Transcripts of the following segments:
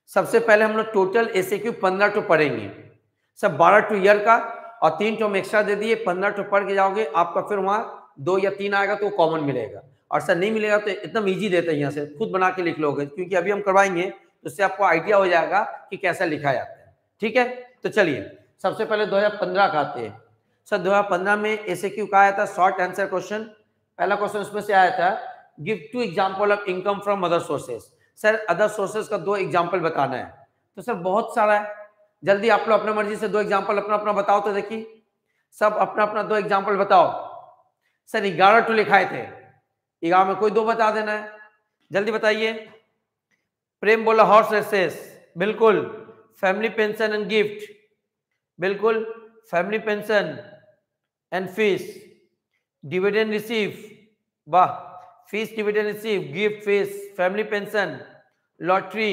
सबसे पहले हम लोग टोटल एसएक्यू 15 टू पढ़ेंगे, सब 12 टू ईयर का, और 3 टू हम एक्स्ट्रा दे दिए, 15 टू पढ़ के जाओगे, आपका फिर वहां 2 या 3 आएगा तो कॉमन मिलेगा, और सर नहीं मिलेगा तो एकदम इजी देते हैं, यहाँ से खुद बना के लिख लोगे, क्योंकि अभी हम करवाएंगे तो उससे आपको आइडिया हो जाएगा कि कैसा लिखा जाता है। ठीक है, तो चलिए सबसे पहले 2015 का आते हैं। सर 2015 में एसएक्यू का आया था शॉर्ट आंसर क्वेश्चन। पहला क्वेश्चन उसमें से आया था, give 2 example of income from other sources. Sir other sources का 2 एग्जांपल बताना है। तो सर बहुत सारा है, जल्दी आप लोग अपना मर्जी से 2 एग्जांपल अपना अपना बताओ, तो देखिए सब अपना अपना 2 एग्जांपल बताओ। सर 11 टू लिखाए थे, 11 में कोई 2 बता देना है, जल्दी बताइए। प्रेम बोला हॉर्स रेसेस, बिल्कुल। फैमिली पेंशन एंड गिफ्ट, बिल्कुल। Family pension and fees, dividend receive, वाह, fees dividend receive, gift fees, family pension, lottery,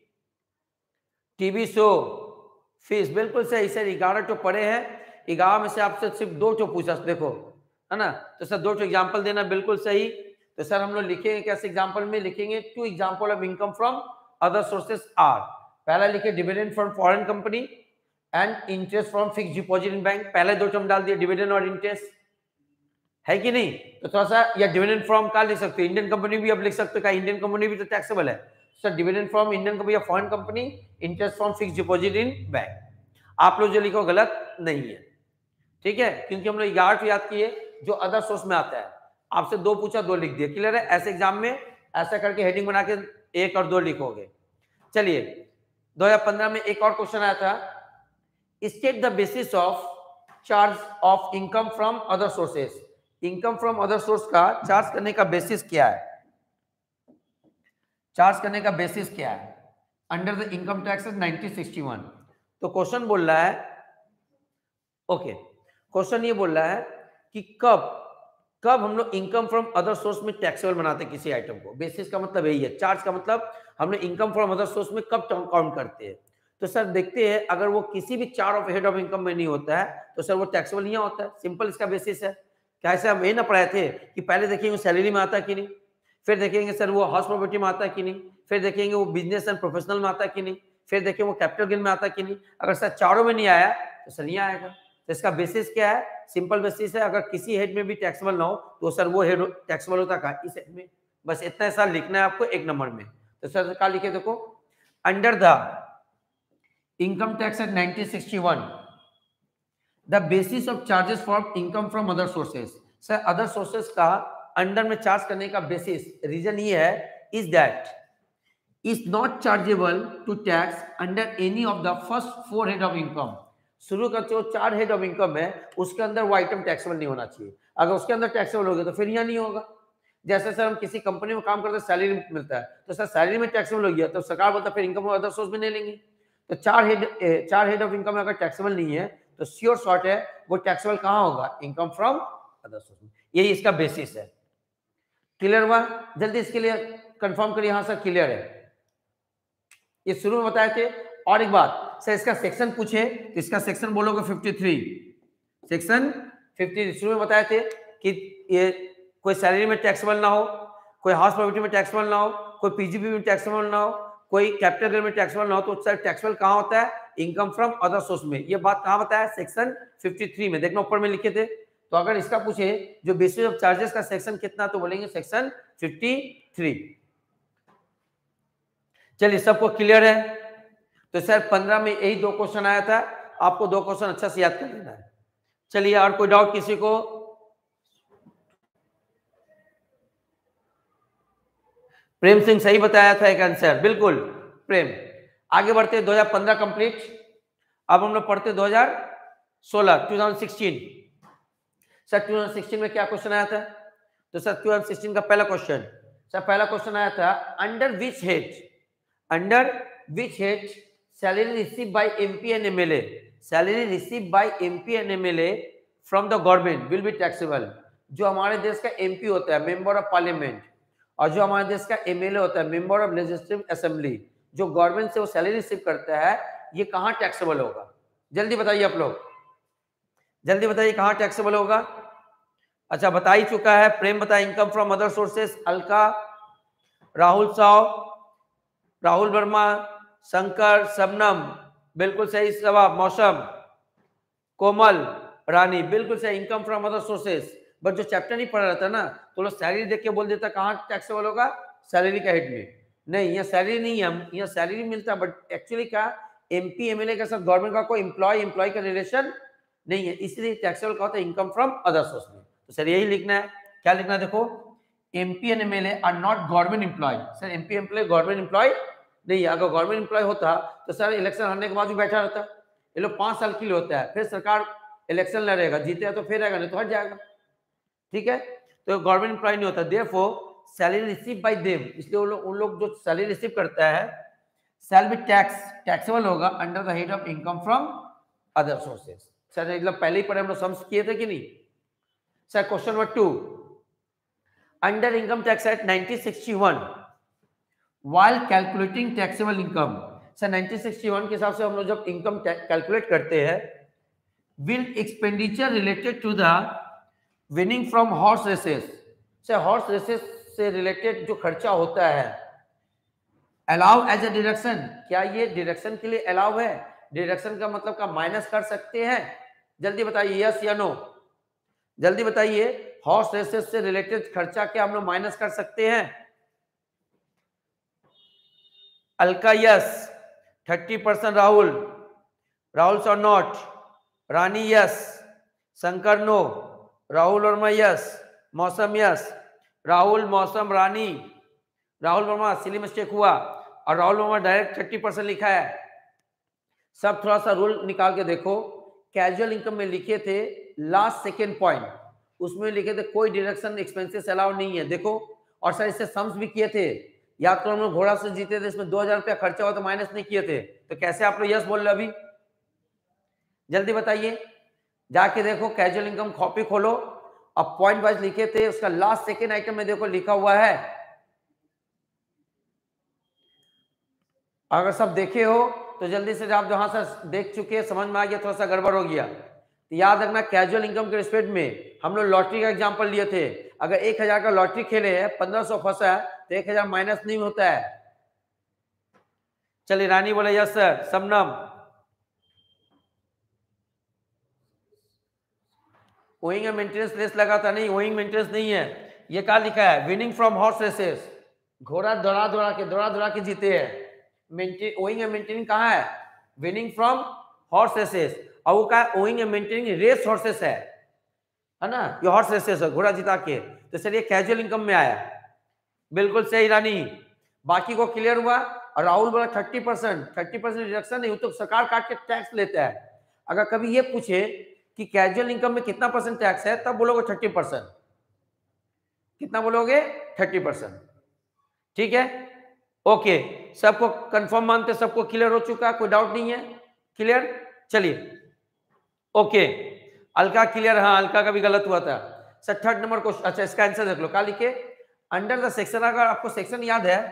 TV show, fees, बिल्कुल सही। सर 11 टू पढ़े हैं, 11 में से आपसे सिर्फ 2 टू पूछा, देखो है ना, तो सर 2 टू एग्जाम्पल देना, बिल्कुल सही। तो सर हम लोग लिखेंगे कैसे एग्जाम्पल में, लिखेंगे 2 example of income from other sources are. पहला लिखे dividend from foreign company and interest from fix deposit in bank, पहले 2 टर्म डाल दिए, डिविडेंड और इंटरेस्ट, है कि नहीं। तो थोड़ा सा, या डिविडेंड फ्रॉम का लिख सकते हो, इंडियन कंपनी भी अब लिख सकते हो, इंडियन कंपनी भी तो टैक्सेबल है। Sir dividend from Indian company या foreign company, interest from fix deposit in bank. आप लोग जो लिखो गलत नहीं है, ठीक है, क्योंकि हम लोग 11 याद किए जो अदर सोर्स में आता है। आपसे 2 पूछा 2 लिख दिए, क्लियर है। ऐसे एग्जाम में ऐसा करके हेडिंग बना के 1 और 2 लिखोगे। चलिए 2015 में एक और क्वेश्चन आया था, state the basis of charge of income from other sources. Income from other source का चार्ज करने का बेसिस क्या है, चार्ज करने का बेसिस क्या है अंडर द इनकम टैक्स 1961। तो क्वेश्चन बोल रहा है, ओके, क्वेश्चन ये बोल रहा है कि कब हम लोग इनकम फ्रॉम अदर सोर्स में टैक्सेबल बनाते हैं किसी आइटम को। बेसिस का मतलब यही है, चार्ज का मतलब हम लोग इनकम फ्रॉम अदर सोर्स में कब काउंट करते हैं। तो सर देखते हैं, अगर वो किसी भी चार ऑफ हेड ऑफ इनकम में नहीं होता है तो सर वो टैक्सेबल नहीं होता है, सिंपल इसका बेसिस है। कैसे हम ये ना पढ़ाए थे कि पहले देखेंगे सैलरी में आता है कि नहीं, फिर देखेंगे सर वो हाउस प्रॉपर्टी में आता है कि नहीं, फिर देखेंगे वो बिजनेस एंड प्रोफेशनल में आता है कि नहीं, फिर देखेंगे वो कैपिटल गेन में आता है कि नहीं। अगर सर चारों में नहीं आया तो सर नहीं आएगा। तो इसका बेसिस क्या है, सिंपल बेसिस है, अगर किसी हेड में भी टैक्सेबल ना हो तो सर वो हेड टैक्सेबल होता है इस हेड में। बस इतना ऐसा लिखना है आपको 1 नंबर में। तो सर क्या लिखे देखो, under the income tax act 1961 the basis of charges from income from other sources. Sir other sources का अंडर में चार्ज करने का बेसिस, रीजन ये है, is that is not chargeable to tax under any of the first 4 head of income. शुरू का जो 4 head of income है उसके अंदर वो आइटम टैक्सेबल नहीं होना चाहिए। अगर उसके अंदर टैक्सेबल हो गया तो फिर यहाँ नहीं होगा। जैसे सर हम किसी कंपनी में काम करते हैं, सैलरी मिलता है, तो सर सैलरी में टैक्सेबल हो गया तो सरकार बोलता है फिर इनकम अदर सोर्स में नहीं लेंगे। तो 4 हेड ऑफ इनकम अगर टैक्सेबल नहीं है तो श्योर शॉर्ट है वो टैक्सेबल कहाँ होगा, इनकम फ्रॉम अदर सोर्स में। यही इसका बेसिस है। क्लियर हुआ, जल्दी इसके लिए कंफर्म करिए। हाँ सर क्लियर है, ये शुरू में बताए थे। और एक बात सर, इसका सेक्शन पूछे तो इसका सेक्शन बोलोगे 53, सेक्शन 53 शुरू में बताए थे कि ये कोई सैलरी में टैक्सेबल ना हो, कोई हाउस प्रॉपर्टी में टैक्सेबल ना हो, कोई पीजीपी में टैक्सेबल ना हो, कोई कैपिटल गेन में टैक्सेबल ना हो। तो सर टैक्सेबल कहाँ होता है, इनकम फ्रॉम अदर सोर्स में। ये बात कहाँ बताया, सेक्शन 53 में, देखना ऊपर में लिखे थे। तो अगर इसका पूछे जो बेसिस ऑफ चार्जेस का सेक्शन कितना, तो बोलेंगे सेक्शन 53। चलिए सबको क्लियर है। तो सर 15 में यही 2 क्वेश्चन आया था, आपको 2 क्वेश्चन अच्छा से याद कर लेना है। चलिए और कोई डाउट किसी को? प्रेम सिंह सही बताया था एक आंसर, बिल्कुल प्रेम। आगे बढ़ते 2015 कंप्लीट, अब हम लोग पढ़ते 2016 2016। सर 2016 में क्या क्वेश्चन आया था, तो सर 2016 का पहला क्वेश्चन, सर पहला क्वेश्चन आया था, under which head salary receive by MP and MLA, salary receive by MP and MLA from the government will be taxable. जो हमारे देश का एमपी होता है, मेंबर ऑफ पार्लियामेंट, और जो हमारे देश का एमएलए होता है, मेंबर ऑफ लेजिस्लेटिव असेंबली, जो गवर्नमेंट से वो सैलरी रिसीव करता है, ये कहाँ टैक्सेबल होगा? जल्दी बताइए आप लोग, जल्दी बताइए कहाँ टैक्सेबल होगा। अच्छा बता ही चुका है, प्रेम बताया income from other sources, Alka, Rahul Sao, Rahul Verma, Shankar, Shabnam, बिल्कुल सही जवाब। मौसम, कोमल, रानी, बिल्कुल सही। Income from other sources, but जो चैप्टर नहीं पढ़ा रहता ना तो लोग सैलरी देख के बोल देता कहाँ टैक्सेबल होगा, सैलरी का हेड में। नहीं, यहाँ सैलरी नहीं है, यहाँ सैलरी मिलता, बट एक्चुअली क्या एमपी एमएलए के साथ गवर्नमेंट का कोई एम्प्लॉय का रिलेशन नहीं है, इसलिए टैक्सेबल का होता है इनकम फ्रॉम अदर सोर्स में। तो सर यही लिखना है। क्या लिखना है देखो, MP and MLA are not government employ. Sir MP employ government employ नहीं है। अगर गवर्नमेंट एम्प्लॉय होता तो सर इलेक्शन हारने के बाद भी बैठा रहता। ये लोग 5 साल के लिए होता है, फिर सरकार इलेक्शन लड़ेगा, जीतेगा तो फिर आएगा, नहीं तो हट जाएगा। ठीक है, तो गवर्नमेंट एम्प्लॉय नहीं होता। Therefore salary receive by them, इसलिए उन लोग जो सैलरी रिसीव करता है शैल बी टैक्सेबल होगा under the head of income from other sources. Sir मतलब पहले ही पढ़े हम लोग सम्स किए थे कि नहीं। Sir question number 2, under income tax act 1961 while calculating taxable income। Sir 1961 के हिसाब से हम लोग जब इनकम कैलकुलेट करते हैं, will expenditure related to the winning from horse races। Sir horse races से रिलेटेड जो खर्चा होता है अलाउ एज अ डिडक्शन, क्या ये डिडक्शन के लिए अलाउ है? डिडक्शन का मतलब का माइनस कर सकते हैं? जल्दी बताइए, यस या नो, जल्दी बताइए। हॉर्स रेसेस से रिलेटेड खर्चा क्या हम लोग माइनस कर सकते हैं? अलका यस, 30%। राहुल और not, Rani yes, Shankar no, Rahul Verma yes, Mausam yes. Rahul, Mausam, Rani, Rahul Verma silly mistake हुआ और राहुल वर्मा डायरेक्ट 30% लिखा है। सब थोड़ा सा रूल निकाल के देखो। कैजुअल इनकम में लिखे थे लास्ट सेकेंड पॉइंट, उसमें लिखे थे कोई डिडक्शन एक्सपेंसेस अलाउ नहीं है। देखो, और सर इससे सम्स भी किए थे, या तो हम लोग घोड़ा से जीते थे, इसमें 2000 रुपया खर्चा हुआ तो माइनस नहीं किए थे, तो कैसे आप लोग यस बोल रहे अभी? जल्दी बताइए, जाके देखो कैजुअल इनकम कॉपी खोलो, अब पॉइंट वाइज लिखे थे, उसका लास्ट सेकेंड आइटम में देखो लिखा हुआ है। अगर सब देखे हो तो जल्दी से आप जहां से देख चुके हैं समझ में आ गया, थोड़ा सा गड़बड़ हो गया तो याद रखना कैजुअल इनकम के रिस्पेक्ट में हम लोग लॉटरी का एग्जांपल लिए थे। अगर 1000 का लॉटरी खेले हैं, 1500 फंसा है तो 1000 माइनस नहीं होता है। चलिए रानी बोले yes sir. Shabnam, owing and maintenance less लगा था, नहीं ओइंग मेंटेनेंस नहीं है। ये क्या लिखा है? विनिंग फ्रॉम हॉर्स रेसेस, घोड़ा दौड़ा के जीते हैं। ओइंग एंड मेंटेनिंग कहाँ है? विनिंग फ्रॉम हॉर्स रेसेस, और वो का owing and maintaining race horses है ना, ये हॉर्स रेसेस है, घोड़ा जिता के। तो सर ये कैजुअल इनकम में आया, बिल्कुल सही रानी। बाकी को क्लियर हुआ। और राहुल बोला 30% रिडक्शन नहीं, तो सरकार काट के टैक्स लेता है। अगर कभी ये पूछे कि कैजुअल इनकम में कितना परसेंट टैक्स है, तब बोलोगे 30%। कितना बोलोगे? 30%। ठीक है, ओके, सबको कंफर्म मानते, सबको क्लियर हो चुका, कोई डाउट नहीं है? क्लियर, चलिए ओके। अलका क्लियर? हाँ, अलका का भी गलत हुआ था। सर 3rd नंबर क्वेश्चन, अच्छा इसका आंसर देख लो, क्या लिखे? अंडर द सेक्शन, अगर आपको सेक्शन याद है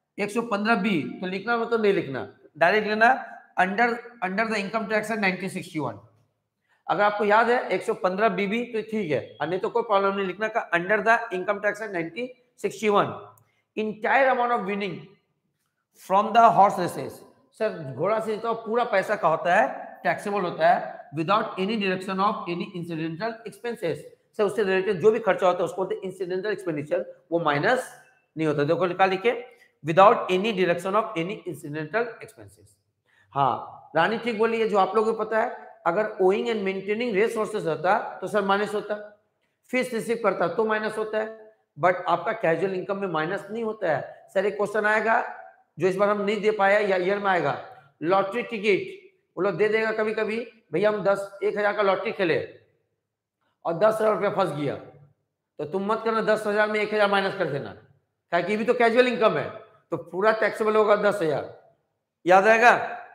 115B तो लिखना, मतलब नहीं लिखना, डायरेक्ट लेना अंडर द इनकम टैक्स 1961। अगर आपको याद है 115B भी तो ठीक है, और नहीं तो कोई प्रॉब्लम नहीं, लिखना का under the income tax 1961 entire amount of winning from the horse races. Sir घोड़ा से तो पूरा पैसा का होता है, टैक्सेबल होता है without any deduction of any incidental expenses. Sir उससे रिलेटेड जो भी खर्चा होता है उसको बोलते हैं इंसिडेंटल एक्सपेंडिचर, वो माइनस नहीं होता। देखो लिखा लिखे without any deduction of any incidental expenses. हाँ रानी ठीक बोली है, जो आप लोगों को पता है, अगर owing and maintaining race horses होता तो सर माइनस होता, फीस रिसीव करता तो माइनस होता है, बट आपका कैजुअल इनकम में माइनस नहीं होता है। सर एक क्वेश्चन आएगा जो इस बार हम नहीं दे पाया, या ईयर में आएगा, लॉटरी टिकट वो लोग दे देगा कभी कभी, भैया हम 10,000 का लॉटरी खेले और 10,000 रुपया फंस गया, तो तुम मत करना 10,000 में 1,000 माइनस कर देना, क्योंकि ये भी तो कैजुअल इनकम है, तो पूरा टैक्सेबल होगा 10,000। याद आएगा?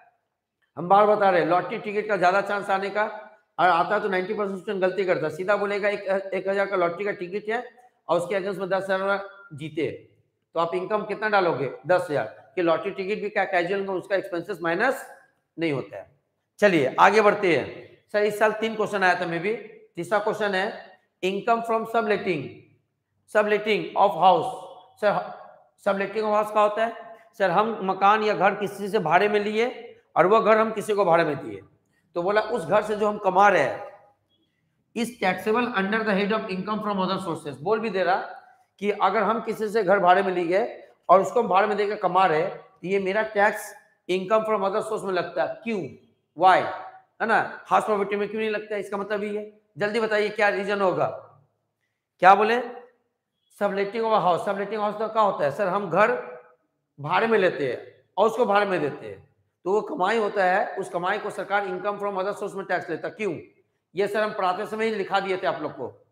हम बार बता रहे लॉटरी टिकट का ज्यादा चांस आने का, और आता तो 90% स्टूडेंट गलती करता, सीधा बोलेगा 1,000 का लॉटरी का टिकट है और उसके अगेंस्ट में 10,000 जीते, तो आप इनकम कितना डालोगे? 10,000। कि लॉटरी टिकट भी क्या कैजुअल में उसका एक्सपेंसेस माइनस नहीं होता है। चलिए आगे बढ़ते हैं। सर इस साल 3 क्वेश्चन आया था, मे भी तीसरा क्वेश्चन है income from subletting of house. Sir subletting of house क्या होता है? सर हम मकान या घर किसी से भाड़े में लिए और वह घर हम किसी को भाड़े में दिए, तो बोला उस घर से जो हम कमा रहे हैं इस taxable under the head of income from other sources. बोल भी दे रहा कि अगर हम किसी से घर भाड़े में लिए और उसको हम भाड़े में देकर कमा रहे तो ये मेरा tax income from other source में लगता है। क्यों, वाई, है ना, हाउस प्रॉपर्टी में क्यों नहीं लगता है? इसका मतलब ये, जल्दी बताइए क्या रीजन होगा? क्या बोले? Subletting of house. Subletting house तो क्या होता है सर? हम घर भाड़े में लेते हैं और उसको भाड़े में देते हैं, तो वो कमाई होता है, उस कमाई को सरकार इनकम फ्रॉम अदर सोर्स में टैक्स लेता। क्यों? ये सर हम पढ़ाते समय ही लिखा दिए थे आप लोग को।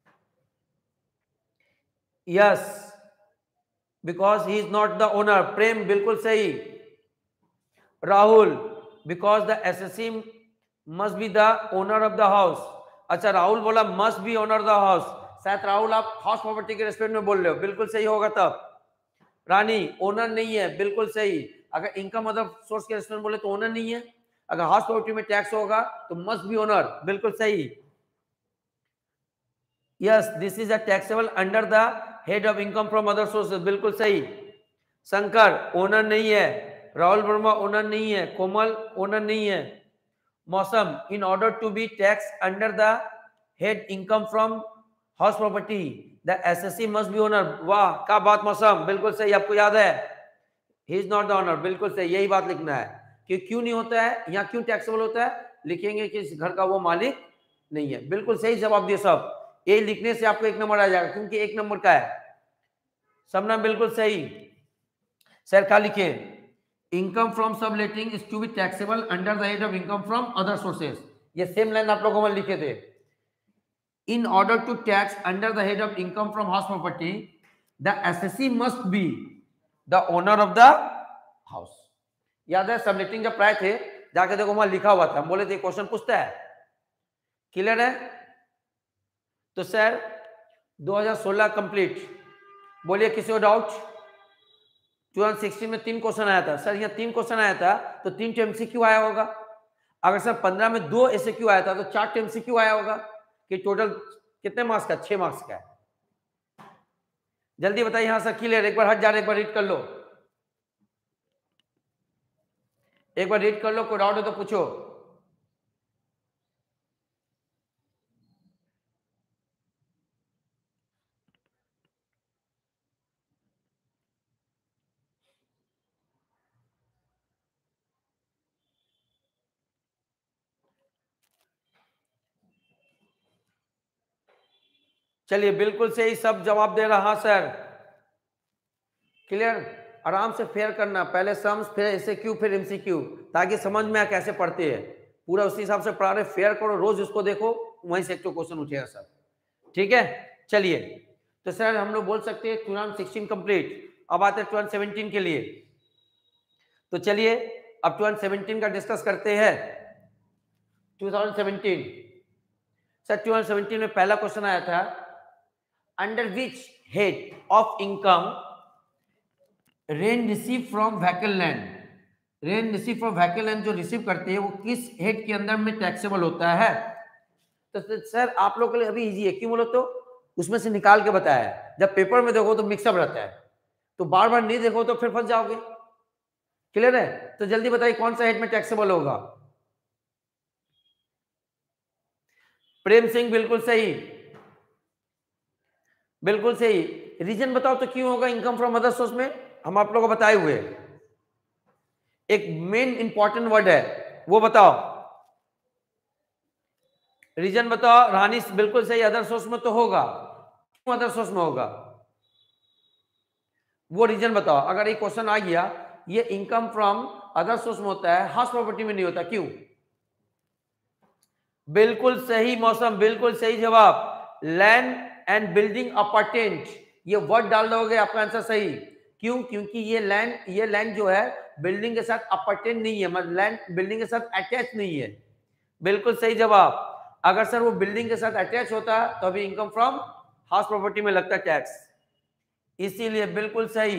Yes, because he is not the owner. Prem बिल्कुल सही। Rahul, because the assessee must be the owner of the house. अच्छा, राहुल बोला must be owner the house. शायद राहुल आप हाउस प्रॉपर्टी के रेस्पेक्ट में बोल रहे हो, बिल्कुल सही होगा। तब रानी, ओनर नहीं है, बिल्कुल सही। अगर इनकम अदर सोर्स के रेस्पेक्ट में बोले तो ओनर नहीं है। अगर हाउस प्रॉपर्टी में टैक्स होगा तो मस्ट बी ओनर, बिल्कुल सही। Yes, this is a taxable under the head of income from other sources, बिल्कुल सही। शंकर, ओनर नहीं है। राहुल वर्मा, ओनर नहीं है। कोमल, ओनर नहीं है। Mousam, in order to be tax under the head income from house property the assessee must be owner. वाह, क्या बात मौसम, बिल्कुल सही। आपको याद है he is not the owner, बिल्कुल सही। यही बात लिखना है कि क्यों नहीं होता है, यहाँ क्यों टैक्सेबल होता है, लिखेंगे कि इस घर का वो मालिक नहीं है। बिल्कुल सही जवाब दिए सब। ये लिखने से आपको 1 नंबर आ जाएगा क्योंकि 1 नंबर का है। सबना बिल्कुल सही। सर क्या लिखे? Income from subletting is to be taxable under the head of income from other sources. ये सेम लाइन आप लोगों में लिखे थे। In order to tax under the head of income from house property the assessee must be the owner of the house. याद है subletting जब प्राय थे, जाके देखो वहां लिखा हुआ था, हम बोले थे क्वेश्चन पूछता है। क्लियर है? तो सर 2016 कंप्लीट। बोलिए किसी को डाउट? 2016 में 3 क्वेश्चन आया था सर। यहाँ 3 क्वेश्चन आया था तो 3 तो एमसीक्यू आया होगा। अगर सर 15 में 2 एसक्यू आया था तो 4 तो एमसीक्यू आया होगा। कि टोटल कितने मार्क्स का? 6 मार्क्स का है। जल्दी बताइए। हाँ सर क्लियर। एक बार हट जा रहे, एक बार रीड कर लो, एक बार रीड कर लो। कोई डाउट हो तो पूछो। चलिए बिल्कुल सही, सब जवाब दे रहा। हाँ सर क्लियर। आराम से फेयर करना, पहले सम्स फिर एसक्यू फिर एमसीक्यू, ताकि समझ में आए कैसे पढ़ते हैं। पूरा उसी हिसाब से पढ़ा रहे। फेयर करो, रोज उसको देखो, वहीं से एक तो क्वेश्चन उठेगा सर। ठीक है चलिए। तो सर हम लोग बोल सकते हैं 2016 कंप्लीट। अब आते हैं 2017 के लिए। तो चलिए अब 2017 का डिस्कस करते हैं। 2017 सर 2017 में पहला क्वेश्चन आया था, under which head of income rent receive from वैकल लैंड। रेंट रिसीव फ्रॉम वैकल लैंड जो रिसीव करते हैं वो किस हेड के अंदर में टैक्सेबल होता है? तो सर आप लोग के लिए अभी इजी है। क्यों बोलो तो उसमें से निकाल के बताया है। जब पेपर में देखो तो मिक्सअप रहता है, तो बार बार नहीं देखो तो फिर फंस जाओगे। क्लियर है? तो जल्दी बताइए कौन सा हेड में टैक्सेबल होगा? प्रेम सिंह बिल्कुल सही, बिल्कुल सही। रीजन बताओ तो क्यों होगा इनकम फ्रॉम अदर सोर्स में? हम आप लोगों को बताए हुए एक मेन इंपॉर्टेंट वर्ड है, वो बताओ। रीजन बताओ। रानी बिल्कुल सही, अदर सोर्स में तो होगा। क्यों अदर सोर्स में होगा? वो रीजन बताओ। अगर एक क्वेश्चन आ गया ये इनकम फ्रॉम अदर सोर्स में होता है, हाउस प्रॉपर्टी में नहीं होता, क्यों? बिल्कुल सही मौसम, बिल्कुल सही जवाब। लैंड एंड बिल्डिंग अपार्टेंट, ये वर्ड डाल दोगे आपका आंसर सही। क्यों? क्योंकि ये लैंड जो है बिल्डिंग के साथ अपार्टेंट नहीं है, मतलब लैंड बिल्डिंग के साथ अटैच नहीं है। बिल्कुल सही जवाब। अगर सर वो बिल्डिंग के साथ अटैच होता तो अभी इनकम फ्रॉम हाउस प्रॉपर्टी में लगता टैक्स, इसीलिए बिल्कुल सही।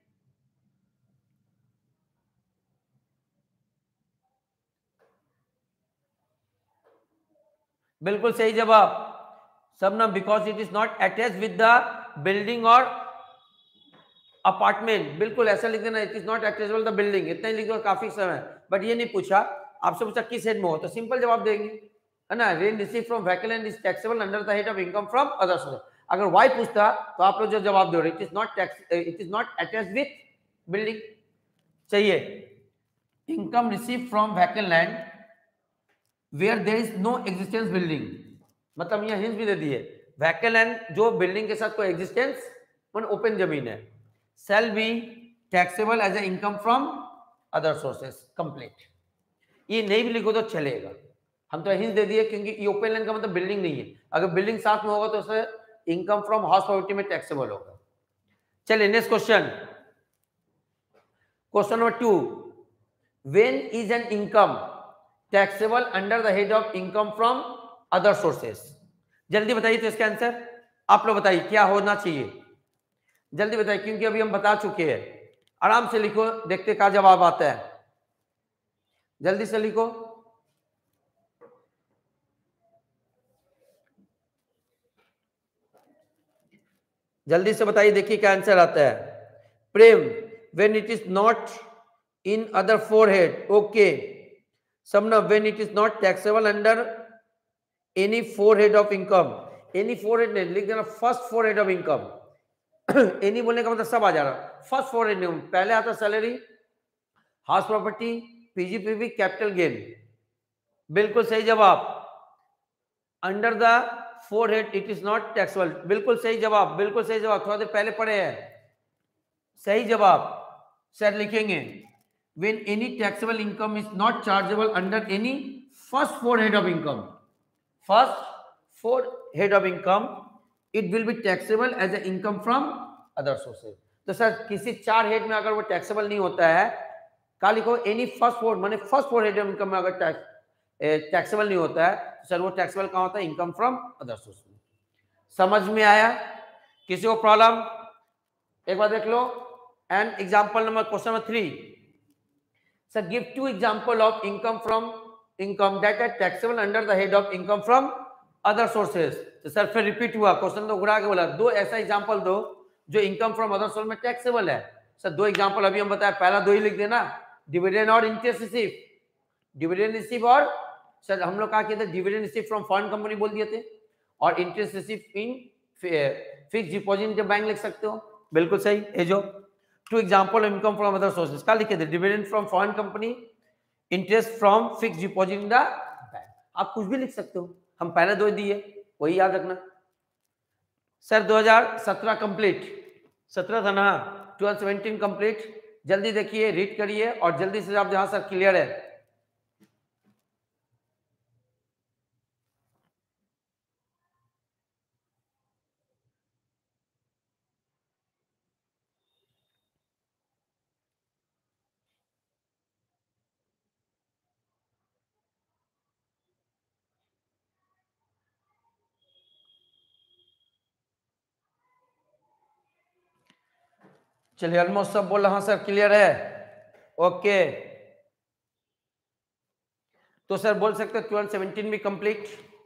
बिल्कुल सही जवाब। सबना because it is not attach with the building और अपार्टमेंट, बिल्कुल ऐसा लिख देना, it is not taxable the building, इतना ही लिख दो काफी समय। बट ये नहीं पूछा, आपसे पूछा किस हेड में हो, तो सिंपल जवाब देंगे, है ना, rent receive from vehicle and is taxable under the head of income from other source. अगर वाई पूछता तो आप लोग जो जवाब दो, it is not tax, it is not attached with building. चाहिए income receive from vehicle land where there is no existence building, मतलब यहाँ हिंट भी दे दिए, व्हीकल लैंड जो बिल्डिंग के साथ कोई एग्जिस्टेंस ओपन जमीन है, shall be taxable as an income from other sources, complete. ये नहीं भी लिखो तो चलेगा, हम तो हिंट दे दिए क्योंकि ये ओपन लैंड का मतलब बिल्डिंग नहीं है, अगर बिल्डिंग साथ में होगा तो उसे इनकम फ्रॉम हाउस प्रॉपर्टी में टैक्सेबल होगा। चलिए next question, question number 2, when is an income taxable under the head of income from other sources? जल्दी बताइए तो इसका आंसर आप लोग बताइए क्या होना चाहिए, जल्दी बताइए क्योंकि अभी हम बता चुके हैं, आराम से लिखो, देखते क्या जवाब आता है, जल्दी से लिखो। जल्दी से बताइए, देखिए क्या आंसर आता है। Prem, when it is not in other four head, okay. समना, when it is not taxable under any four head of income, any four head नहीं लिख देना, first four head of income. Any बोलने का मतलब सब आ जा रहा, फर्स्ट फोरहेड नहीं, पहले आता salary, house property, PGBP, capital gain, बिल्कुल सही जवाब। Under the four head it is not taxable, बिल्कुल सही जवाब, बिल्कुल सही जवाब, थोड़ा देर पहले पढ़े हैं, सही जवाब। सर लिखेंगे when any taxable income is not chargeable under any first forehead of income, first forehead of income, it will be taxable as an income from other sources। तो सर किसी चार हेड में अगर वो टैक्सेबल नहीं होता है, क्या लिखो, एनी फर्स्ट फोर माने first four head of income में अगर टैक्सेबल नहीं होता है तो सर वो टैक्सेबल कहाँ होता है, इनकम फ्रॉम अदर सोर्स में। समझ में आया? किसी को प्रॉब्लम? एक बार देख लो। And example number question number 3, sir give 2 example of income from income that are taxable under the head of income from other sources. तो सर फिर रिपीट हुआ क्वेश्चन, तो घुरा के बोला दो ऐसा एग्जांपल दो जो इनकम फ्रॉम अदर सोर्स में टैक्सेबल है। सर दो एग्जांपल अभी हम बताया, पहला दो ही लिख देना, डिविडेंड और इंटरेस्ट रिसीव, डिविडेंड रिसीव और सर हम लोग कहा कहते हैं dividend receive from foreign company बोल दिए थे, और interest receive in fix deposit जब बैंक लिख सकते हो, बिल्कुल सही है। जो 2 example of income from other sources का लिखे थे, dividend from foreign company, interest from fix deposit in the bank, आप कुछ भी लिख सकते हो, हम पहले दो दिए वही याद रखना। सर 2017 कंप्लीट, 17 था ना, 2017 कंप्लीट, जल्दी देखिए, रीड करिए और जल्दी से आप जहां सर क्लियर है। चलिए ऑलमोस्ट सब बोल रहा सर क्लियर है, ओके। तो सर बोल सकते हो 2017 भी कंप्लीट,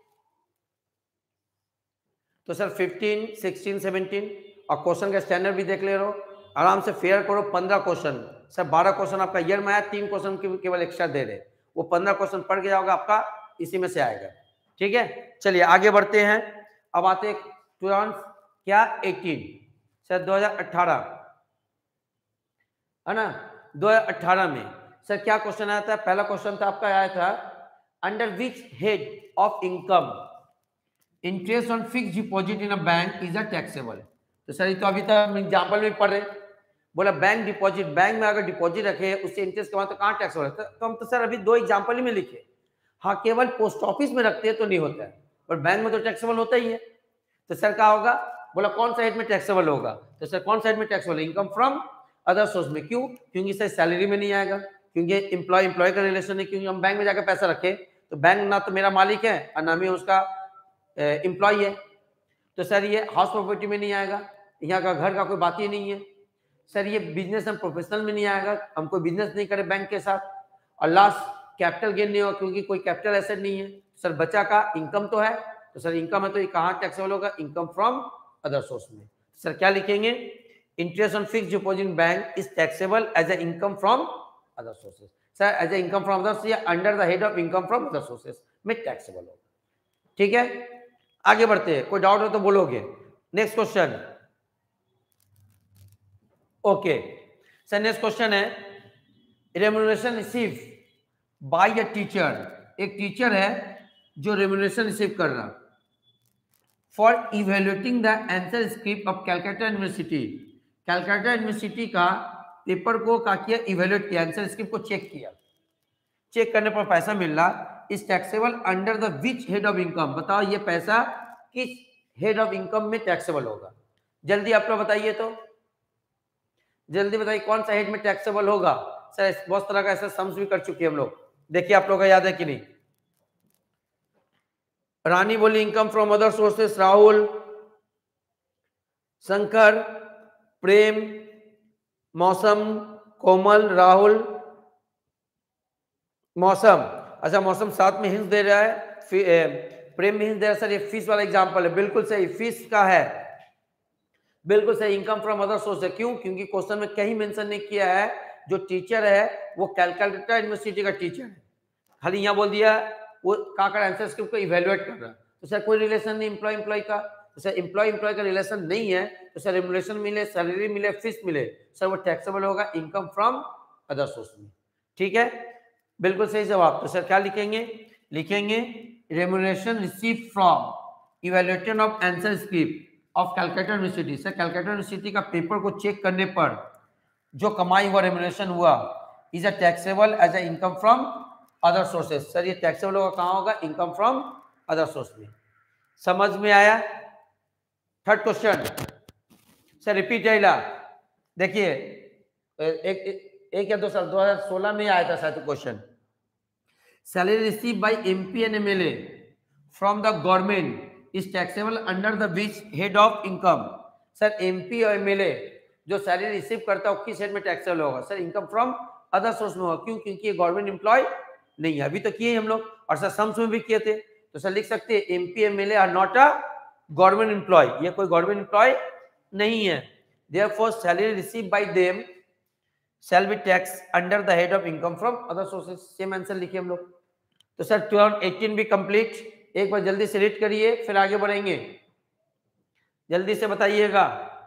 तो सर 15, 16, 17 और क्वेश्चन का स्टैंडर्ड भी देख ले रहो, आराम से फेयर करो। 15 क्वेश्चन, सर 12 क्वेश्चन आपका ईयर में आया, 3 क्वेश्चन केवल एक्स्ट्रा दे रहे, वो 15 क्वेश्चन पढ़ के जाओगे आपका इसी में से आएगा, ठीक है। चलिए आगे बढ़ते हैं, अब आते क्या 18, सर 2018 है ना, 2018 में सर क्या क्वेश्चन आया था? पहला क्वेश्चन था आपका आया था, under which head of income interest on fix deposit in a bank is a taxable. तो सर ये तो अभी तक हम एग्जाम्पल में पढ़ रहे, बोला बैंक डिपॉजिट, बैंक में अगर डिपॉजिट रखे उससे इंटरेस्ट कमा तो कहाँ टैक्सेबल है? तो हम तो सर अभी दो एग्जाम्पल ही में लिखे, हाँ केवल पोस्ट ऑफिस में रखते हैं तो नहीं होता है, पर बैंक में तो टैक्सेबल होता ही है। तो सर क्या होगा? बोला कौन सा हेड में टैक्सेबल होगा? तो सर कौन सा हेड में taxable? Income from other source में। क्यों? क्योंकि सर सैलरी में नहीं आएगा, क्योंकि एम्प्लॉय का रिलेशन है, क्योंकि हम बैंक में जाकर पैसा रखे तो बैंक ना तो मेरा मालिक है और ना ही उसका एम्प्लॉय है, तो सर ये हाउस प्रॉपर्टी में नहीं आएगा, यहाँ का घर का कोई बात ही नहीं है। सर ये बिजनेस एंड प्रोफेशनल में नहीं आएगा, हम कोई बिजनेस नहीं करे बैंक के साथ, और लास्ट कैपिटल गेन नहीं होगा क्योंकि कोई कैपिटल एसेट नहीं है। सर बचा का इनकम तो है, तो सर इनकम है तो ये कहाँ टैक्सेबल होगा? इनकम फ्रॉम अदर सोर्स में। सर क्या लिखेंगे? Interest on fixed deposit bank is taxable as a income from other sources. Sir as a income from other या under the head of income from other sources में taxable होगा। ठीक है, आगे बढ़ते हैं, कोई डाउट हो तो बोलोगे। Next question. Okay sir, next question है remuneration receive by a teacher. एक टीचर है जो रेम्यूनरेशन रिसीव कर रहा for evaluating the answer script of Calcutta university. Calcutta university का पेपर को क्या किया, इवेल्युएट किया, आंसर स्क्रिप्ट को चेक किया। चेक करने पर पैसा मिल रहा, is taxable under the which head of income. बताओ ये पैसा किस हेड ऑफ इनकम में टैक्सेबल होगा? जल्दी आप लोग बताइए, तो जल्दी बताइए कौन सा हेड में टैक्सेबल होगा। सर बहुत तरह का ऐसा सम्स भी कर चुके हैं हम लोग, देखिए आप लोग का याद है कि नहीं। रानी बोली income from other sources, Rahul, Shankar, Prem, Mousam, Komal, Rahul, मौसम। अच्छा मौसम साथ में हिंस दे रहा है, प्रेम में हिंस दे रहा है। सर ये फीस वाला एग्जांपल है, बिल्कुल सही, फीस का है, बिल्कुल सही, इनकम फ्रॉम अदर सोर्स है। क्यों? क्योंकि क्वेश्चन में कहीं मेंशन नहीं किया है जो टीचर है वो कैलकाटा यूनिवर्सिटी का टीचर है, खाली यहाँ बोल दिया वो का आंसर स्क्रिप्ट को इवेल्युएट कर रहा है। तो सर कोई रिलेशन नहीं एम्प्लॉय का, तो सर एम्प्लॉय का रिलेशन नहीं है, तो सर रेम्युनरेशन मिले, सैलरी मिले, फीस मिले, सर वो टैक्सेबल होगा इनकम फ्रॉम अदर सोर्स में। ठीक है, बिल्कुल सही जवाब। तो सर क्या लिखेंगे? लिखेंगे remuneration receive from evaluation of answer script of Calcutta university. Sir Calcutta university का पेपर को चेक करने पर जो कमाई हुआ, रेम्युनरेशन हुआ, is a taxable as a income from other sources. Sir ये टैक्सेबल होगा कहाँ होगा? इनकम फ्रॉम अदर सोर्स में। समझ में आया? थर्ड क्वेश्चन सर रिपीट आइला, देखिए एक या दो साल 2016 में आया था शायद question. Salary receive by MP and MLA from the government is taxable under the which head of income. Sir MP और एमएलए जो सैलरी रिसीव करता है किस हेड में टैक्सेबल होगा? Sir income from other source में होगा। क्यों? क्योंकि ये गवर्नमेंट एम्प्लॉय नहीं है। अभी तो किए हम लोग, और सर सम्स में भी किए थे, तो सर लिख सकते हैं MP MLA are not a government employ, ये कोई गवर्नमेंट एम्प्लॉय नहीं है। Therefore salary receive by them shall be taxed under the head of income from other sources। Same answer लिखे हम लोग। तो सर 2018 भी कंप्लीट, एक बार जल्दी से रीड करिए फिर आगे बढ़ेंगे, जल्दी से बताइएगा।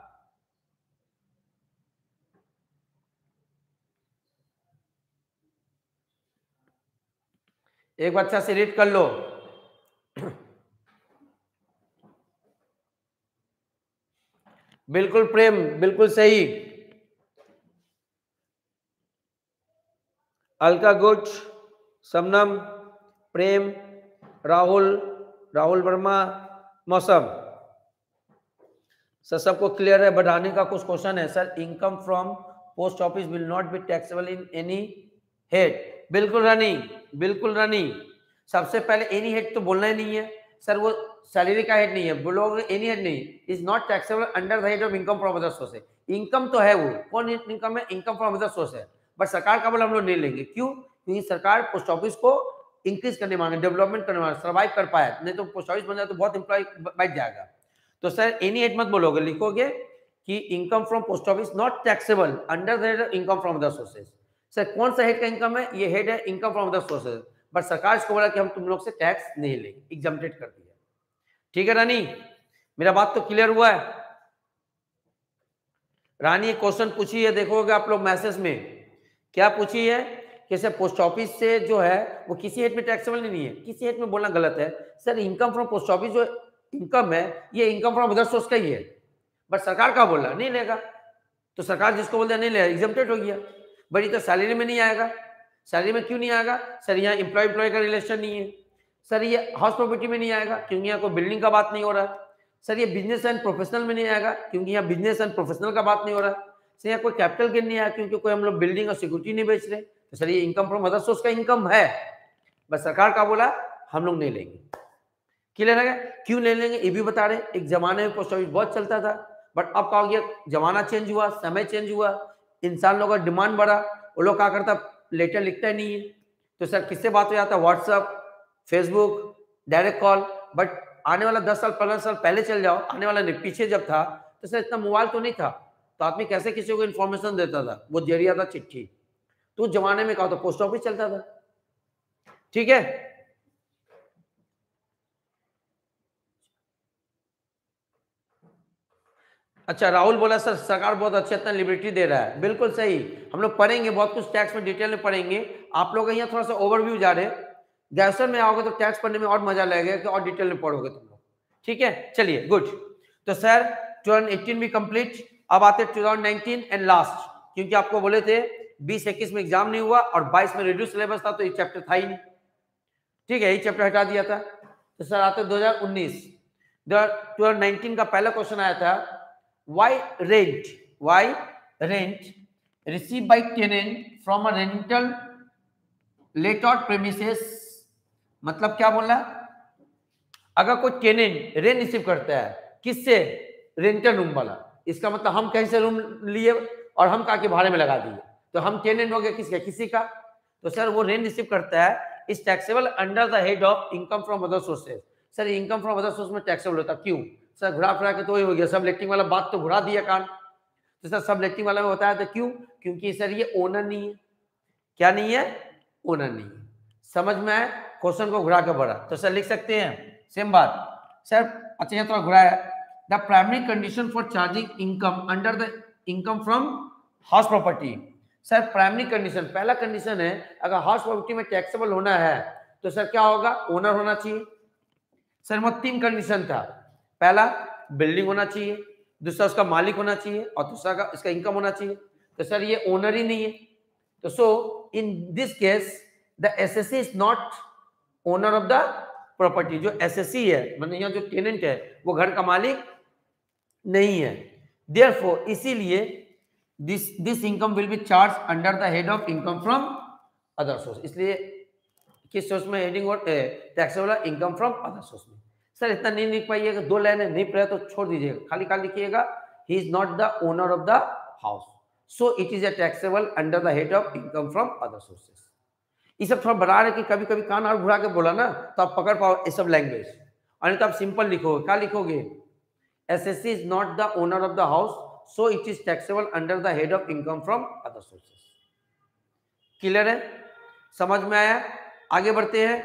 एक बार अच्छा से रीड कर लो। बिल्कुल प्रेम, बिल्कुल सही। अलका गुड, समनम, प्रेम, राहुल, राहुल वर्मा, मौसम। सर सबको क्लियर है? बढ़ाने का कुछ क्वेश्चन है sir. Income from post office will not be taxable in any head. बिल्कुल रानी, बिल्कुल रानी। सबसे पहले एनी हेड तो बोलना ही नहीं है सर, वो सैलरी का हेड नहीं है, बोलोगे एनी हेड नहीं, is not taxable under the head of income from other source है। इनकम तो है, वो कौन इनकम है? इनकम फ्रॉम अदर सोर्स है, बट सरकार का बोला हम लोग नहीं लेंगे। क्यों? क्योंकि सरकार पोस्ट ऑफिस को इंक्रीज करने मांगे, डेवलपमेंट करने मांगे, सर्वाइव कर पाए, नहीं तो पोस्ट ऑफिस बन जाए तो बहुत एम्प्लॉय बैठ जाएगा। तो सर एनी हेड मत बोलोगे, लिखोगे कि income from post office not taxable under the head income from other sources. Sir कौन सा हेड का इनकम है? ये हेड है income from other sources, but सरकार इसको बोला कि हम तुम लोग से टैक्स नहीं लेंगे, एग्जम्प्टेड कर दिया। ठीक है रानी, मेरा बात तो क्लियर हुआ है? रानी क्वेश्चन पूछी है, देखोगे आप लोग मैसेज में क्या पूछी है कि सर पोस्ट ऑफिस से जो है वो किसी हेड में टैक्सेबल नहीं है। किसी हेड में बोलना गलत है sir, income from post office जो इनकम है ये इनकम फ्रॉम अदर सोर्स का ही है, बट सरकार का बोला नहीं लेगा, तो सरकार जिसको बोलते नहीं लेगा एग्जम्प्टेड हो गया। बट ये तो सैलरी में नहीं आएगा। सैलरी में क्यों नहीं आएगा? सर यहाँ एम्प्लॉय का रिलेशन नहीं है। सर ये हाउस प्रॉपर्टी में नहीं आएगा क्योंकि यहाँ कोई बिल्डिंग का बात नहीं हो रहा। सर ये बिजनेस एंड प्रोफेशनल में नहीं आएगा क्योंकि यहाँ बिजनेस एंड प्रोफेशनल का बात नहीं हो रहा। सर यहाँ कोई कैपिटल गेन नहीं आया क्योंकि कोई हम लोग बिल्डिंग और सिक्योरिटी नहीं बेच रहे। तो सर ये इनकम फ्रॉम अदर सोर्स का इनकम है, बस सरकार का बोला हम लोग नहीं लेंगे। क्लियर है? क्यों नहीं लेंगे ये भी बता रहे। एक जमाने में पोस्ट ऑफिस बहुत चलता था, बट अब क्या हो गया, जमाना चेंज हुआ, समय चेंज हुआ, इंसान लोगों का डिमांड बढ़ा, वो लोग क्या करता लेटर लिखता ही नहीं है। तो सर किससे बात हो जाता? WhatsApp, Facebook, direct call. But आने वाला 10 साल 15 साल पहले चल जाओ, आने वाला नहीं, पीछे जब था तो सर इतना मोबाइल तो नहीं था, तो आदमी कैसे किसी को इन्फॉर्मेशन देता था, वो जरिया था चिट्ठी। तो उस जमाने में कहा तो पोस्ट ऑफिस चलता था, ठीक है। अच्छा, राहुल बोला सर सरकार बहुत अच्छे इतना लिबर्टी दे रहा है, बिल्कुल सही। हम लोग पढ़ेंगे बहुत कुछ टैक्स में डिटेल में पढ़ेंगे। आप लोग यहाँ थोड़ा सा ओवरव्यू जा रहे हैं, गैसन में आओगे तो टैक्स पढ़ने में और मजा लगेगा कि और डिटेल में पढ़ोगे तुम लोग, ठीक है। चलिए गुड। तो सर 2018 भी कंप्लीट, अब आते 2019 एंड लास्ट, क्योंकि आपको बोले थे 20-21 में एग्जाम नहीं हुआ और 22 में रिड्यूस सिलेबस था, तो ये चैप्टर था ही नहीं, ठीक है, ये चैप्टर हटा दिया था। तो सर आते 2019, 2019 का पहला क्वेश्चन आया था, why rent received by tenant from a rental let out premises, मतलब क्या बोला, अगर कोई टेनेंट रेंट रिसीव करता है किससे, रेंटल रूम वाला, इसका मतलब हम कहीं से रूम लिए और हम का के भाड़े में लगा दिए, तो हम टेनेंट हो गए किसका, किसी का। तो सर वो रेंट रिसीव करता है is taxable under the head of income from other sources. Sir income from other source में टैक्सेबल होता, क्यों सर, घुरा फिरा के तो ही हो गया, सब लेटिंग वाला बात तो घुरा दिया कान। तो सर सब लेटिंग वाला में होता है, तो क्यों, क्योंकि सर ये ओनर नहीं है, क्या नहीं है, ओनर नहीं है। समझ में आए, क्वेश्चन को घुरा के बढ़ा, तो सर लिख सकते हैं सेम बात सर। अच्छा ये थोड़ा घुराया, the primary condition for charging income under the income from house property. Sir primary condition, पहला कंडीशन है अगर हाउस प्रॉपर्टी में टैक्सेबल होना है तो सर क्या होगा, ओनर होना चाहिए। सर वो 3 कंडीशन था, पहला बिल्डिंग होना चाहिए, दूसरा उसका मालिक होना चाहिए और दूसरा का इसका इनकम होना चाहिए। तो सर ये ओनर ही नहीं है, तो so in this case the assessee is not owner of the property. जो एसएससी है मतलब यहाँ जो टेनेंट है वो घर का मालिक नहीं है, देयरफॉर इसीलिए this income will be charge under the head of income from other source. इसलिए किस सोर्स में हेडिंग और taxable income from other source में। सर इतना नहीं लिख पाइएगा, 2 लाइन नहीं पढ़ा तो छोड़ दीजिएगा, खाली खाली लिखिएगा he is not the owner of the house, so it is a taxable under the head of income from other sources. ये सब थोड़ा बता रहे कि कभी कभी कान और घुरा के बोला ना तो आप पकड़ पाओ ये सब लैंग्वेज, और नहीं तो आप सिंपल लिखोगे, क्या लिखोगे, assessee is not the owner of the house so it is taxable under the head of income from other sources. Clear है, समझ में आया, आगे बढ़ते हैं।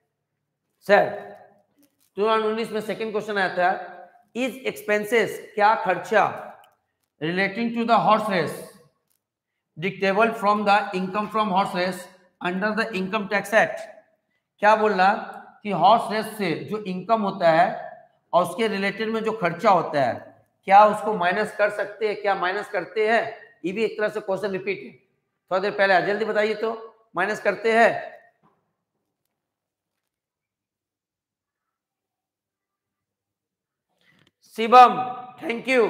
सर 2019 में सेकंड क्वेश्चन आया था, इज एक्सपेंसेस, क्या खर्चा, relating to the horse race deductible from the income from horse race under the income tax act. क्या बोल रहा कि हॉर्स रेस से जो इनकम होता है और उसके रिलेटेड में जो खर्चा होता है क्या उसको माइनस कर सकते हैं, क्या माइनस करते हैं, ये भी एक तरह से क्वेश्चन रिपीट है, थोड़ा देर पहले जल्दी बताइए तो, माइनस करते हैं। Shivam thank you,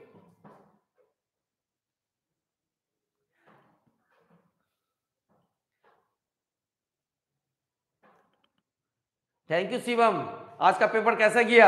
thank you Shivam. आज का पेपर कैसा गया,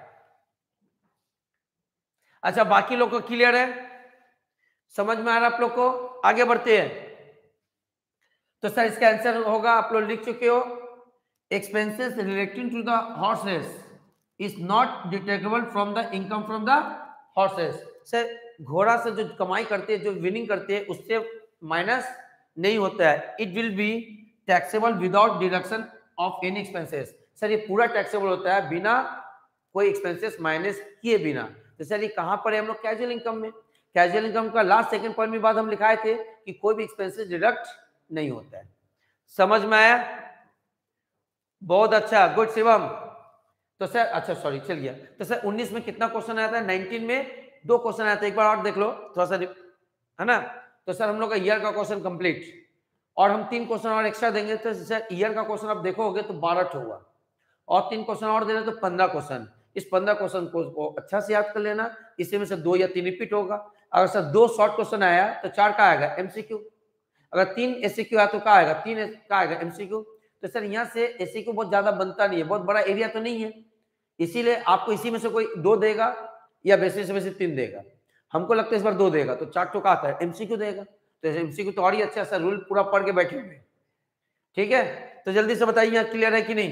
अच्छा बाकी लोग को क्लियर है, समझ में आ रहा आप लोग को, आगे बढ़ते हैं। तो सर इसका आंसर होगा, आप लोग लिख चुके हो, expenses relating to the horse race is not detectable from the income from the horse race. Sir घोड़ा से जो कमाई करते हैं, जो विनिंग करते हैं, उससे माइनस नहीं होता है, it will be taxable without deduction of any expenses. Sir ये पूरा टैक्सेबल होता है बिना कोई एक्सपेंसेस माइनस किए बिना। तो सर ये कहां पर है, हम लोग कैजुअल इनकम में, कैजुअल इनकम का लास्ट सेकंड पॉइंट में बात हम लिखाए थे कि कोई भी एक्सपेंसेस डिडक्ट नहीं होता है। समझ में आया, बहुत अच्छा, गुड शिवम। तो सर अच्छा सॉरी चल गया, तो सर 19 में कितना क्वेश्चन आया था, 19 में 2 क्वेश्चन आया था, एक बार और देख लो थोड़ा सा, है ना। तो सर हम लोग का ईयर का क्वेश्चन कंप्लीट, और हम 3 क्वेश्चन और एक्स्ट्रा देंगे, तो सर ईयर का क्वेश्चन आप देखोगे तो 12 होगा, और 3 क्वेश्चन और दे रहे तो 15 क्वेश्चन। इस 15 क्वेश्चन को अच्छा से याद कर लेना, इसमें से 2 या 3 रिपीट होगा। अगर सर 2 शॉर्ट क्वेश्चन आया तो 4 का आएगा एमसीक्यू, अगर 3 एससीक्यू आया तो क्या आएगा, 3 का आएगा एमसीक्यू। तो सर यहाँ से एससीक्यू बहुत ज्यादा बनता नहीं है, बहुत बड़ा एरिया तो नहीं है, इसीलिए आपको इसी में से कोई 2 देगा या बेसिस में से 3 देगा। हमको लगता है इस बार 2 देगा, तो 4 टोका आता है एमसीक्यू देगा, तो एमसीक्यू तो और ही अच्छा सर, रूल पूरा पढ़ के बैठे हुए, ठीक है। तो जल्दी से बताइए यहाँ क्लियर है कि नहीं।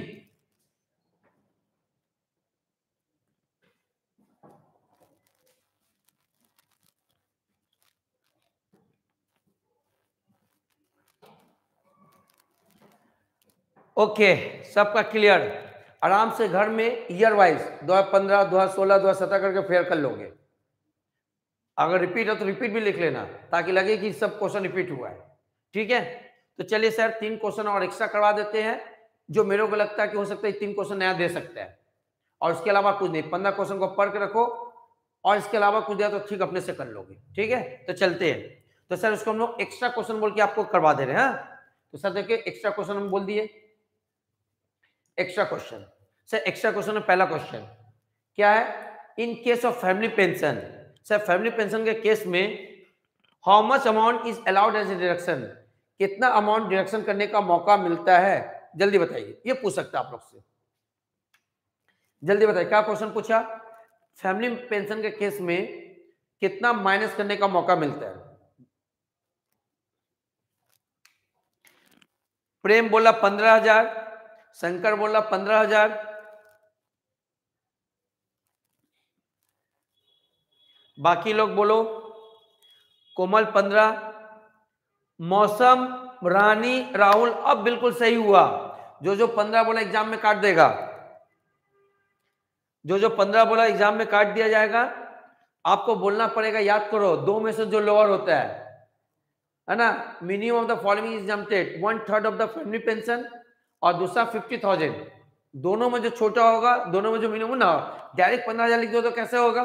ओके, सबका क्लियर। आराम से घर में ईयर वाइज 2015, 2016, 2017 करके फेयर कर लोगे। अगर रिपीट है तो रिपीट भी लिख लेना ताकि लगे कि सब क्वेश्चन रिपीट हुआ है। ठीक है, तो चलिए सर 3 क्वेश्चन और एक्स्ट्रा करवा देते हैं, जो मेरे को लगता है कि हो सकता है 3 क्वेश्चन नया दे सकता है, और इसके अलावा कुछ नहीं। 15 क्वेश्चन को पढ़ के रखो, और इसके अलावा कुछ दिया तो ठीक अपने से कर लोगे। ठीक है, तो चलते हैं। तो सर उसको हम लोग एक्स्ट्रा क्वेश्चन बोल के आपको करवा दे रहे हैं। तो सर देखिए, एक्स्ट्रा क्वेश्चन हम बोल दिए। Extra question sir, extra question में पहला क्वेश्चन क्या है? In case of family pension, sir family pension के केस में how much amount is allowed as a deduction, कितना अमाउंट डिडक्शन करने का मौका मिलता है? जल्दी बताइए, ये पूछ सकता है आप लोग से। जल्दी बताइए, क्या क्वेश्चन पूछा? फैमिली पेंशन के केस में कितना माइनस करने का मौका मिलता है? प्रेम बोला 15,000, शंकर बोला 15,000, बाकी लोग बोलो। कोमल 15, मौसम, रानी, राहुल, अब बिल्कुल सही हुआ। जो 15 बोला एग्जाम में काट देगा, जो 15 बोला एग्जाम में काट दिया जाएगा। आपको बोलना पड़ेगा, याद करो, 2 में से जो लोअर होता है ना, minimum of the following is exempted, 1/3 of the family pension, और दूसरा 50,000। दोनों में जो छोटा होगा, दोनों में जो मिनिमम ना, डायरेक्ट 15,000 लिख दो तो कैसे होगा?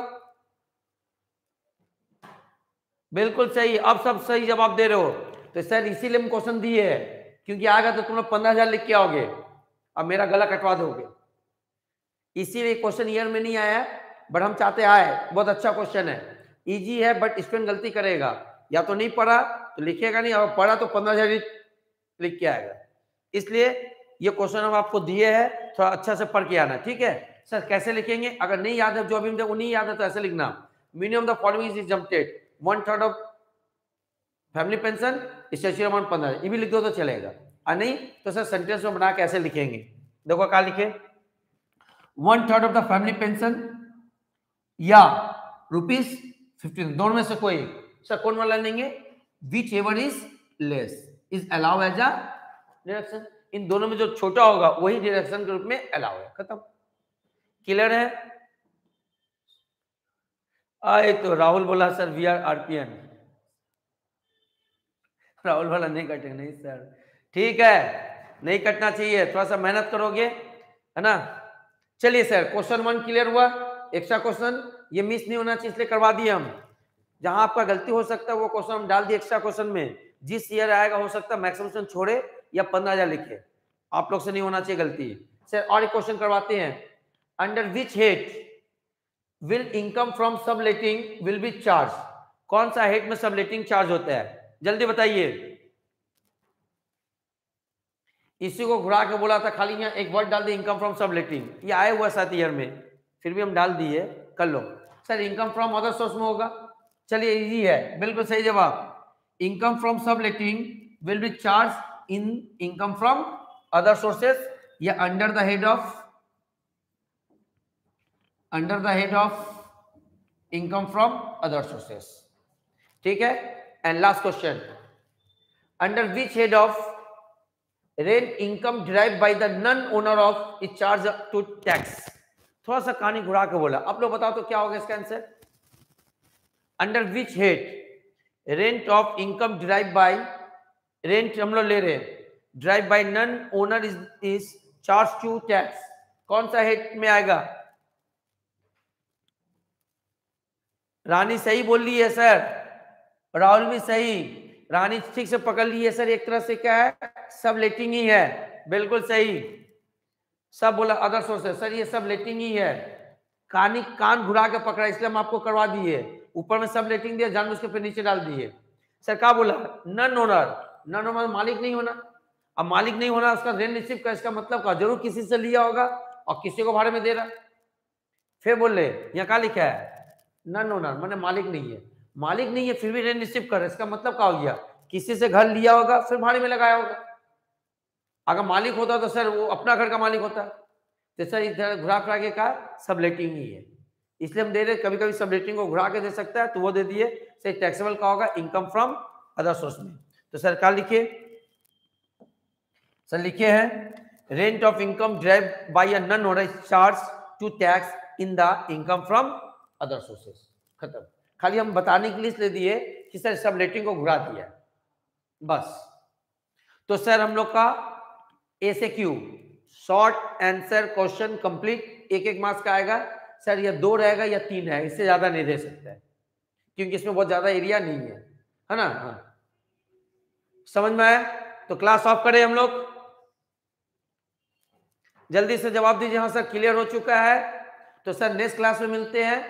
बिल्कुल सही, अब सब सही जवाब दे रहे हो। तो सर इसीलिए हम क्वेश्चन दिए है, क्योंकि आएगा तो तुम लोग 15,000 लिख के आओगे, अब मेरा गला कटवा दोगे। इसीलिए क्वेश्चन ईयर में नहीं आया, बट हम चाहते आए। बहुत अच्छा क्वेश्चन है, इजी है, बट स्टूडेंट गलती करेगा, या तो नहीं पढ़ा तो लिखेगा नहीं, और पढ़ा तो 15,000 लिख के आएगा। इसलिए ये क्वेश्चन हम आपको दिए हैं, थोड़ा अच्छा से पढ़ के आना। ठीक है सर, कैसे लिखेंगे? अगर नहीं याद है, जो अभी वो नहीं याद है, तो ऐसे लिखना, minimum the following is exempted, 1/3 of family pension, statutory amount 15,000, ये भी लिख दो तो चलेगा। और नहीं तो सर सेंटेंस में बना के ऐसे लिखेंगे। देखो क्या लिखे, 1/3 ऑफ द फैमिली पेंशन या ₹15, दोनों में से कोई। सर कौन वाला लेंगे? Whichever is less is allow as a deduction. इन दोनों में जो छोटा होगा वही डिडक्शन के रूप में अलाउ है। खत्म, क्लियर है? आए तो राहुल बोला sir we are RPN, Rahul वाला नहीं कटेगा। नहीं सर, ठीक है, नहीं कटना चाहिए, थोड़ा सा मेहनत करोगे, है ना। चलिए सर, क्वेश्चन 1 क्लियर हुआ। एक्स्ट्रा क्वेश्चन ये मिस नहीं होना चाहिए, इसलिए करवा दिए हम। जहां आपका गलती हो सकता है वो क्वेश्चन हम डाल दिए एक्स्ट्रा क्वेश्चन में। जिस ईयर आएगा हो सकता है मैक्सिमम छोड़े या 15,000 लिखे, आप लोग से नहीं होना चाहिए गलती। सर और एक क्वेश्चन करवाते हैं, under which head will income from subletting will be charge, कौन सा हेड में सबलेटिंग चार्ज होता है? जल्दी बताइए। इसी को घुरा के बोला था, खाली यहाँ एक वर्ड डाल दिए, इनकम फ्रॉम सबलेटिंग, ये आया हुआ 7 ईयर में, फिर भी हम डाल दिए, कर लो। Sir income from other source में होगा। चलिए इजी है, बिल्कुल सही जवाब। Income from subletting will be charge in income from other sources, या under the head of income from other sources. ठीक है, and last question, under which head of rent income derive by the non owner of is charge to tax. थोड़ा सा कहानी घुरा के बोला, आप लोग बताओ तो क्या होगा इसका answer? Under which head rent of income derive by, rent हम लोग ले रहे हैं, derive by non owner is charge to tax, कौन सा हेड में आएगा? रानी सही बोल रही है सर, राहुल भी सही, रानी ठीक से पकड़ ली है सर। एक तरह से क्या है, सब लेटिंग ही है, बिल्कुल सही। सब बोला अदर सोर्सेस, सर ये सब लेटिंग ही है। कान घुरा के पकड़ा, इसलिए हम आपको करवा दिए। ऊपर में सब लेटिंग दिया, जानबूझ के फिर नीचे डाल दिए। सर क्या बोला? नन ओनर, नन ओनर मालिक नहीं होना। अब मालिक नहीं होना, उसका रेंट रिसीव का इसका मतलब क्या? जरूर किसी से लिया होगा और किसी को भाड़े में दे रहा। फिर बोल रहे यहाँ क्या लिखा है? नन ओनर, माने मालिक नहीं है। मालिक नहीं है फिर भी रेंट रिसीव कर, इसका मतलब क्या हो गया? किसी से घर लिया होगा फिर भाड़े में लगाया होगा। अगर मालिक होता तो सर वो अपना घर का मालिक होता। तो सर इधर घुरा फिरा के कहा सबलेटिंग ही है, इसलिए हम दे रहे। कभी कभी सबलेटिंग को घुरा के दे सकता है, तो वो दे दिए। सर टैक्सेबल का होगा इनकम फ्रॉम अदर सोर्स में। तो सर क्या लिखे? सर लिखे हैं rent of income drive by a non owner is charge to tax in the income from other sources. खत्म। खाली हम बताने के लिए इसलिए दिए कि सर सब रेटिंग को घुरा दिया बस। तो सर हम लोग का ए से Q short answer question complete. एक एक मार्क्स का आएगा सर, या 2 रहेगा या 3 है, इससे ज्यादा नहीं दे सकता है क्योंकि इसमें बहुत ज्यादा एरिया नहीं है ना। हाँ समझ में आया? तो क्लास ऑफ करें हम लोग। जल्दी से जवाब दीजिए। हाँ सर क्लियर हो चुका है। तो सर नेक्स्ट क्लास में मिलते हैं।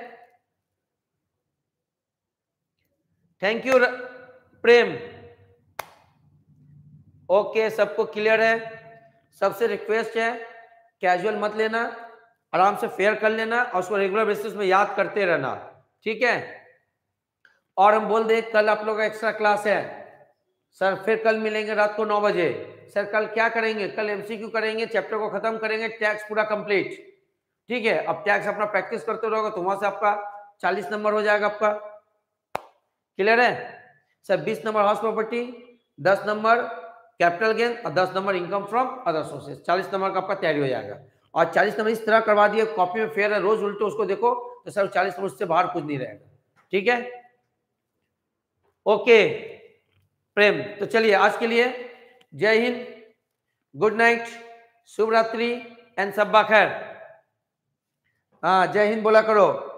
Thank you Prem. ओके सबको क्लियर है। सबसे रिक्वेस्ट है कैजुअल मत लेना, आराम से फेयर कर लेना और उसको रेगुलर बेसिस में याद करते रहना, ठीक है। और हम बोल दें कल आप लोग का एक्स्ट्रा क्लास है सर, फिर कल मिलेंगे रात को 9 बजे। सर कल क्या करेंगे? कल एमसीक्यू करेंगे, चैप्टर को खत्म करेंगे, टैक्स पूरा कंप्लीट, ठीक है। अब टैक्स अपना प्रैक्टिस करते रहोगे तो वहां से आपका 40 नंबर हो जाएगा आपका। क्लियर है सर? 20 नंबर हाउस प्रॉपर्टी, 10 नंबर कैपिटल गेन और 10 नंबर इनकम फ्रॉम अदर सोर्सेज। 40 नंबर का आपका तैयारी हो जाएगा। और 40 नंबर इस तरह करवा दिए, कॉपी में फेयर है, रोज उल्टे उसको देखो तो सर 40 नंबर उससे बाहर कुछ नहीं रहेगा, ठीक है। ओके प्रेम, तो चलिए आज के लिए जय हिंद, गुड नाइट, शुभ रात्रि एंड सब्बा खैर। हाँ जय हिंद बोला करो।